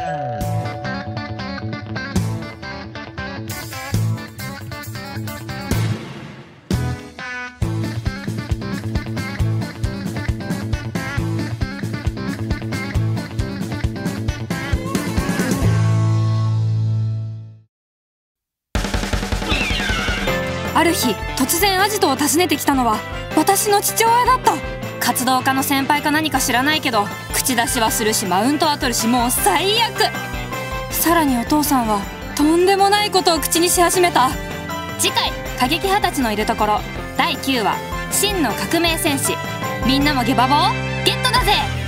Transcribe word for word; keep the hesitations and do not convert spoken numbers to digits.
ある日突然アジトを訪ねてきたのは私の父親だった。活動家の先輩か何か知らないけど口出しはするしマウントは取るし、もう最悪。さらにお父さんはとんでもないことを口にし始めた。次回「過激派たちのいるところ」だいきゅうわ「真の革命戦士」。みんなもゲバボーゲットだぜ。